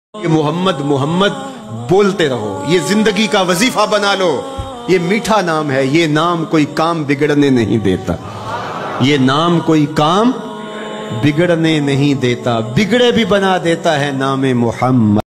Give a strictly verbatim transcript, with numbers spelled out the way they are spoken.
ये मोहम्मद मोहम्मद बोलते रहो, ये जिंदगी का वजीफा बना लो। ये मीठा नाम है, ये नाम कोई काम बिगड़ने नहीं देता। ये नाम कोई काम बिगड़ने नहीं देता, बिगड़े भी बना देता है नाम मोहम्मद।